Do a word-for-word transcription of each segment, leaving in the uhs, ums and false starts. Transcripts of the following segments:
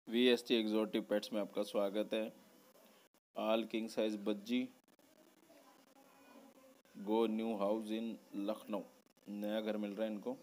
We S T exotic pets में आपका स्वागत है। All king size budgie go new house in Lucknow, नया घर मिल रहा है इनको।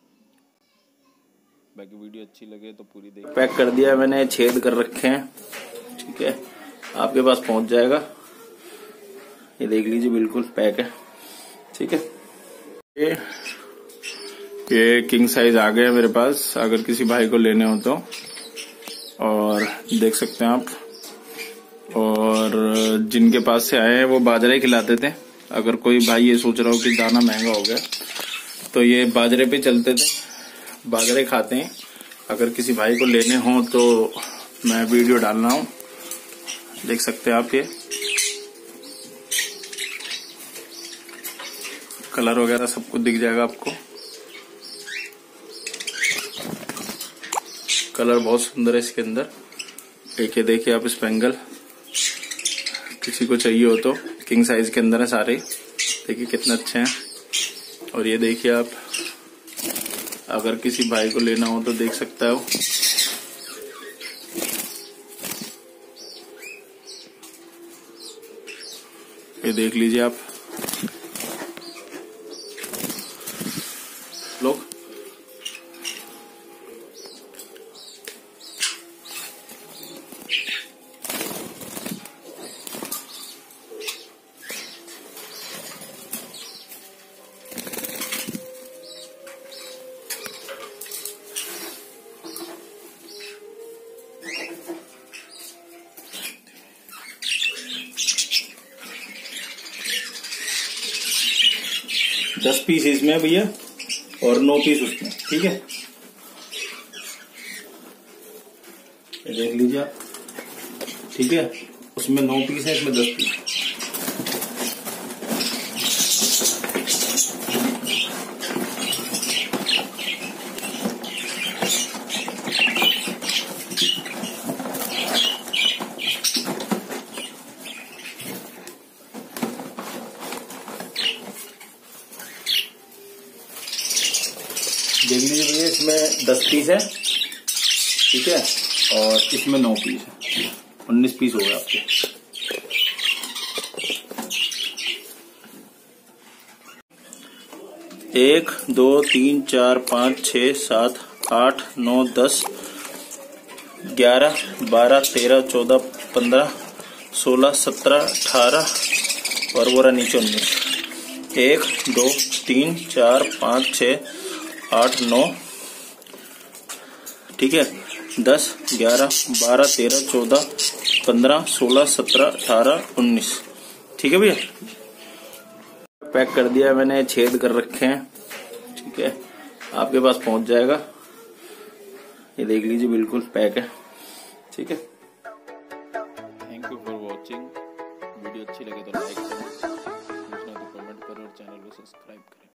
बाकी वीडियो अच्छी लगे तो पूरी देखिए। पैक कर दिया मैंने, छेद कर रखे हैं, ठीक है, आपके पास पहुंच जाएगा। ये देख लीजिए, बिल्कुल पैक है, ठीक है। ये ये किंग साइज आ गए मेरे पास, अगर किसी भाई को लेने हो तो। और देख सकते हैं आप, और जिनके पास से आए हैं वो बाजरे खिलाते थे। अगर कोई भाई ये सोच रहा हो कि दाना महंगा हो गया, तो ये बाजरे पे चलते थे, बाजरे खाते हैं। अगर किसी भाई को लेने हो तो मैं वीडियो डाल रहा हूँ, देख सकते हैं आप। ये कलर वगैरह सब कुछ दिख जाएगा आपको। कलर बहुत सुंदर है इसके अंदर। एक ये देखिए आप, स्पेंगल, किसी को चाहिए हो तो किंग साइज के अंदर है सारे, देखिए कितने अच्छे हैं। और ये देखिए आप, अगर किसी भाई को लेना हो तो देख सकता है वो। ये देख लीजिए आप लोग। दस पीस इसमें भैया और नौ पीस उसमें, ठीक है। ये देख लीजिए आप, ठीक है, उसमें नौ पीस है, इसमें दस पीस। देख लीजिए भैया, इसमें दस पीस है, ठीक है, और इसमें नौ पीस है, उन्नीस पीस हो गए आपके। एक दो तीन चार पाँच छः सात आठ नौ दस ग्यारह बारह तेरह चौदह पंद्रह सोलह सत्रह अठारह और वो रहा नीचे उन्नीस। एक दो तीन चार पाँच छः आठ नौ, ठीक है, दस ग्यारह बारह तेरह चौदह पंद्रह सोलह सत्रह अठारह उन्नीस, ठीक है भैया। पैक कर दिया मैंने, छेद कर रखे हैं, ठीक है, आपके पास पहुंच जाएगा। ये देख लीजिए, बिल्कुल पैक है, ठीक है। Thank you for watching. Video अच्छी लगे तो लाइक करें, पूछना तो कमेंट करें और चैनल को सब्सक्राइब करें।